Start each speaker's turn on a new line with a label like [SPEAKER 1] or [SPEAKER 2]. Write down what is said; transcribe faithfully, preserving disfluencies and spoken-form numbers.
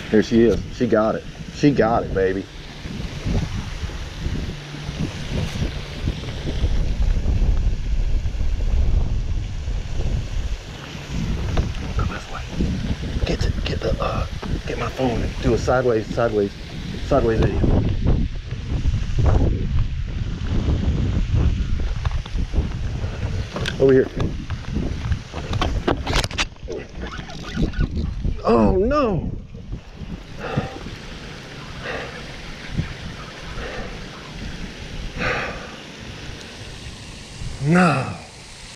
[SPEAKER 1] Here she is. She got it. She got it, baby. Come this way. Get to, get the uh, get my phone and do a sideways, sideways, sideways video. Over here. Oh no! No.